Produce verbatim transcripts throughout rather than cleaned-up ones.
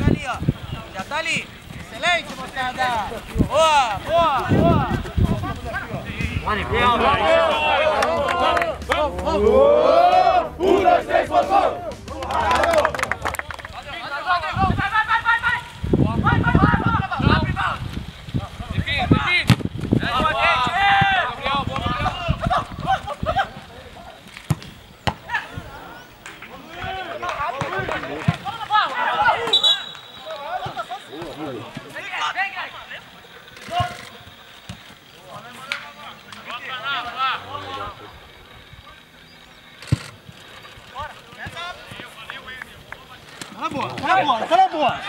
ali, ó. Já tá ali. Excelente, moçada. Boa, boa, boa. Um, dois, três, vamos! Tá boa, tá boa, tá boa.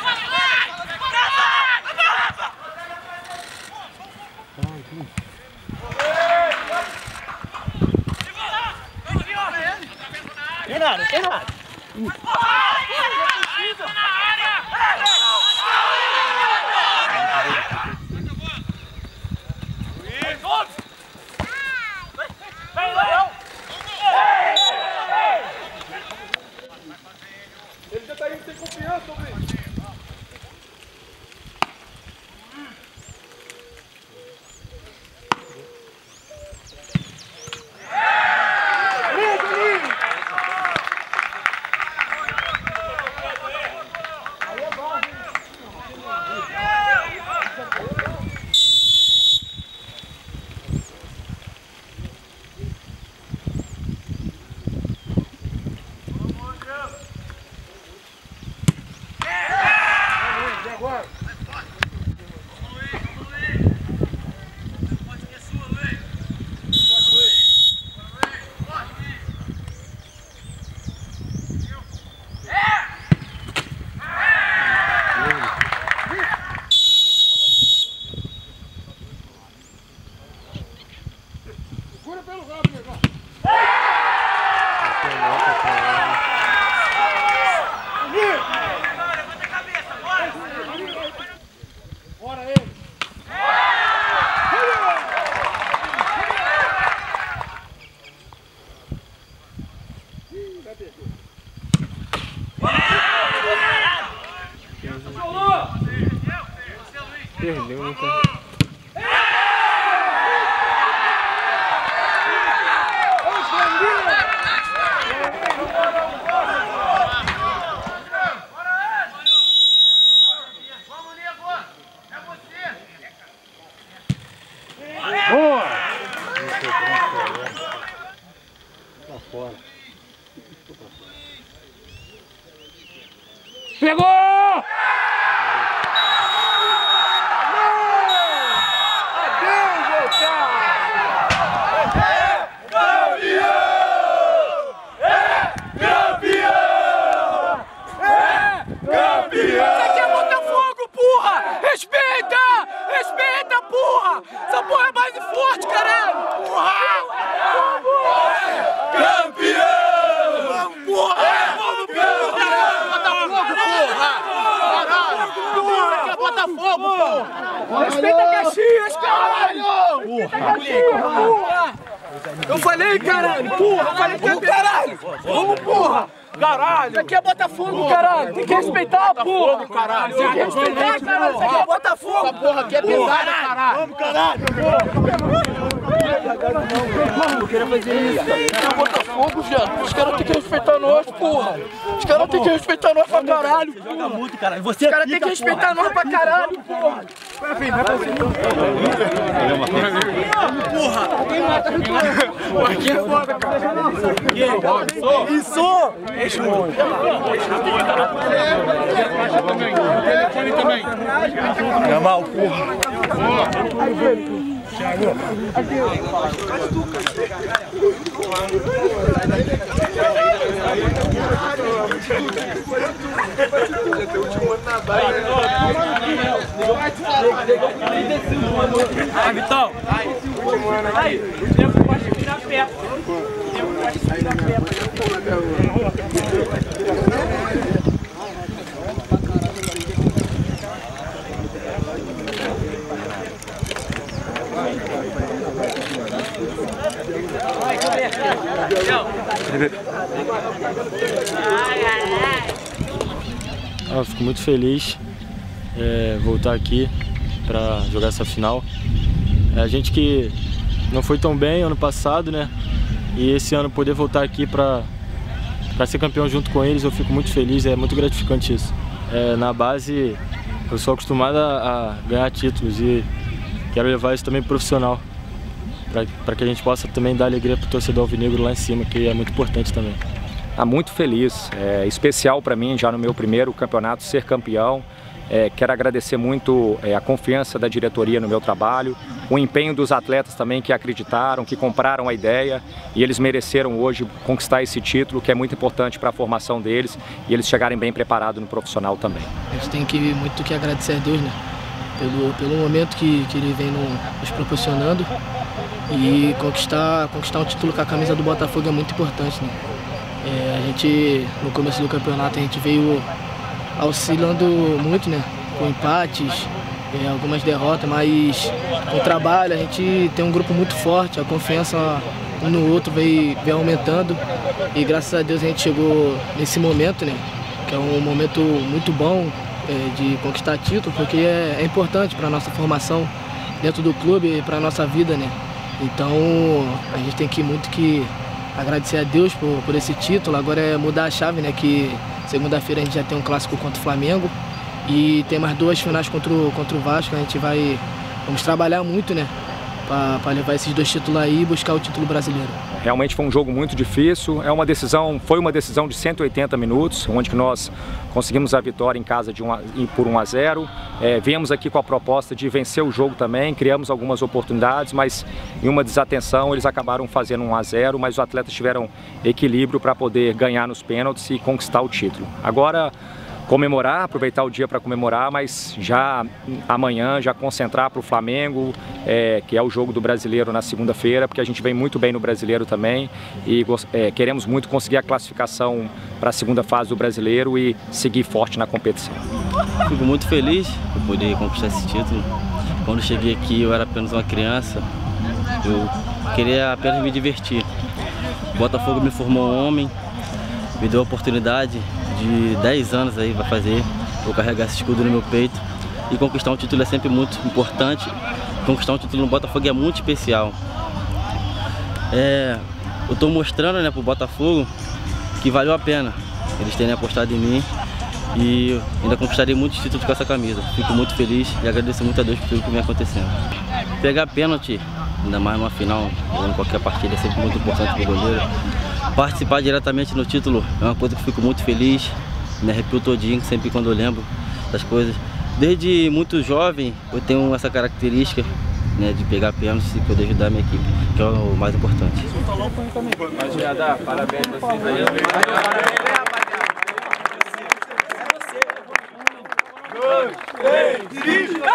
Tem nada, tem nada. Ele já tá indo sem confiança, Luiz. Perdeu, não tá. Boa! Tá fora. Pegou! Respeita! Respeita, porra! Essa porra é mais forte, caralho! Porra! Campeão! Vamos, porra! Vamos, porra! Botafogo, porra! Caralho! Botafogo, porra! Respeita Caxias, caralho! Respeita porra! Eu falei, caralho! Porra! Eu falei que é caralho! Vamos, porra! Caralho! Isso aqui é Botafogo, caralho! Tem que respeitar, porra! Caralho! Tem que respeitar, caralho! Isso aqui é Botafogo! Essa porra aqui é pesada, caralho! Vamos, caralho! Eu queria fazer isso! Isso é Botafogo, viado! Os caras têm que respeitar nós, porra! Os caras têm que respeitar nós pra caralho! Você joga muito, caralho! Os caras têm que respeitar nós pra caralho, porra! Vai pra você! Porra! Aqui é foda, cara! Isso! Responde. Telefone também. Jamal, porra. Ah, Vitão. Aí, o tempo pode virar perto. O tempo pode virar perto. Eu fico muito feliz é, voltar aqui para jogar essa final. É, a gente que não foi tão bem ano passado, né? E esse ano poder voltar aqui para para ser campeão junto com eles, eu fico muito feliz, é muito gratificante isso. É, na base, eu sou acostumado a, a ganhar títulos e quero levar isso também pro profissional, para que a gente possa também dar alegria para o torcedor alvinegro lá em cima, que é muito importante também. Ah, muito feliz, é especial para mim já no meu primeiro campeonato ser campeão. É, quero agradecer muito é, a confiança da diretoria no meu trabalho, o empenho dos atletas também que acreditaram, que compraram a ideia e eles mereceram hoje conquistar esse título que é muito importante para a formação deles e eles chegarem bem preparados no profissional também. A gente tem que muito que agradecer a Deus, né? Pelo, pelo momento que, que ele vem no, nos proporcionando e conquistar, conquistar um título com a camisa do Botafogo é muito importante, né? É, a gente, no começo do campeonato, a gente veio oscilando muito, né? Com empates, é, algumas derrotas, mas com o trabalho a gente tem um grupo muito forte, a confiança um no outro veio, veio aumentando e graças a Deus a gente chegou nesse momento, né? Que é um momento muito bom é, de conquistar título, porque é, é importante para a nossa formação dentro do clube e para a nossa vida, né? Então a gente tem que muito que agradecer a Deus por, por esse título, agora é mudar a chave, né? Que segunda-feira a gente já tem um clássico contra o Flamengo e tem mais duas finais contra o, contra o Vasco. A gente vai vamos trabalhar muito, né, para levar esses dois títulos aí e buscar o título brasileiro. Realmente foi um jogo muito difícil, é uma decisão, foi uma decisão de cento e oitenta minutos, onde que nós conseguimos a vitória em casa de um, por um a zero. É, viemos aqui com a proposta de vencer o jogo também, criamos algumas oportunidades, mas em uma desatenção eles acabaram fazendo um a zero, mas os atletas tiveram equilíbrio para poder ganhar nos pênaltis e conquistar o título. Agora, comemorar, aproveitar o dia para comemorar, mas já amanhã já concentrar para o Flamengo, é, que é o jogo do Brasileiro na segunda-feira, porque a gente vem muito bem no Brasileiro também e é, queremos muito conseguir a classificação para a segunda fase do Brasileiro e seguir forte na competição. Fico muito feliz por poder conquistar esse título. Quando cheguei aqui eu era apenas uma criança, eu queria apenas me divertir. O Botafogo me formou um homem, me deu a oportunidade de dez anos aí vai fazer, vou carregar esse escudo no meu peito e conquistar um título é sempre muito importante. Conquistar um título no Botafogo é muito especial. É, eu estou mostrando, né, pro Botafogo que valeu a pena eles terem apostado em mim e ainda conquistarei muitos títulos com essa camisa. Fico muito feliz e agradeço muito a Deus por tudo que vem acontecendo. Pegar pênalti, ainda mais numa final, em qualquer partida, é sempre muito importante para o goleiro. Participar diretamente no título é uma coisa que fico muito feliz, me arrepio todinho sempre quando eu lembro das coisas. Desde muito jovem eu tenho essa característica, né, de pegar pênaltis e poder ajudar a minha equipe, que é o mais importante. Rapaziada, parabéns a vocês aí. Dois, três,